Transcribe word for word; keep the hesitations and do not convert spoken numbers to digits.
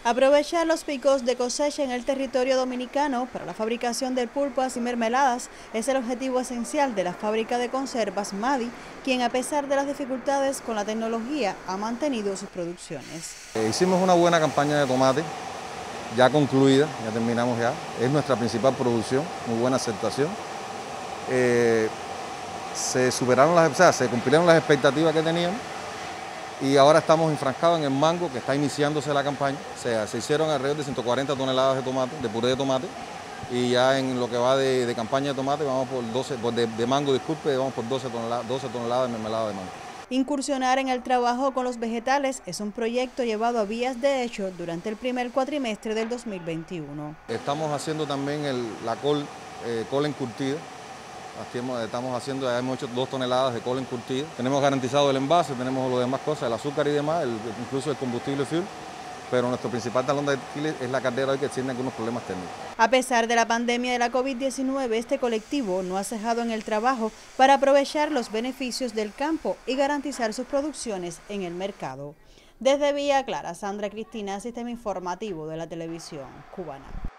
Aprovechar los picos de cosecha en el territorio dominicano para la fabricación de pulpas y mermeladas es el objetivo esencial de la fábrica de conservas Madi, quien a pesar de las dificultades con la tecnología ha mantenido sus producciones. Eh, hicimos una buena campaña de tomate, ya concluida, ya terminamos ya, es nuestra principal producción, muy buena aceptación. Eh, se superaron las, o sea, se cumplieron las expectativas que teníamos. Y ahora estamos enfrascados en el mango, que está iniciándose la campaña. O sea, se hicieron alrededor de ciento cuarenta toneladas de tomate, de puré de tomate. Y ya en lo que va de, de campaña de tomate, vamos por doce, por de, de mango, disculpe, vamos por doce toneladas, doce toneladas de mermelada de mango. Incursionar en el trabajo con los vegetales es un proyecto llevado a vías de hecho durante el primer cuatrimestre del dos mil veintiuno. Estamos haciendo también el, la col, eh, col encurtida. Aquí estamos haciendo, ya hemos hecho dos toneladas de col encurtida. Tenemos garantizado el envase, tenemos lo demás cosas, el azúcar y demás, el, incluso el combustible fuel. Pero nuestro principal talón de Aquiles es la caldera hoy, que tiene algunos problemas técnicos. A pesar de la pandemia de la COVID diecinueve, este colectivo no ha cejado en el trabajo para aprovechar los beneficios del campo y garantizar sus producciones en el mercado. Desde Villa Clara, Sandra Cristina, Sistema Informativo de la Televisión Cubana.